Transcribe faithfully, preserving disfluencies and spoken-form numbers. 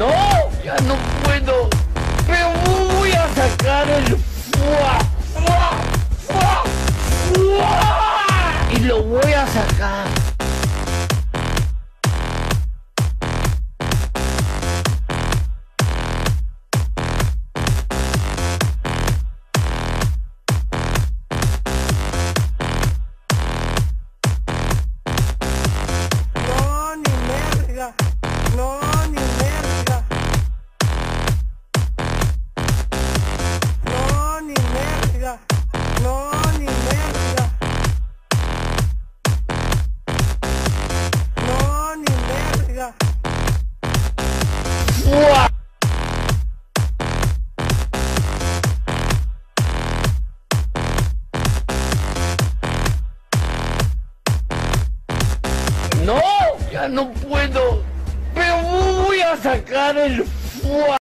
No, ya no puedo. Pero voy a sacar el fuá, fuá, fuá, fuá. Y lo voy a sacar. No, ni merga. No, ni merga. No, ni merga. No, ni merga. No, ni merga. ¡Fuá! No, ya no puedo. Pero voy a sacar el fuá.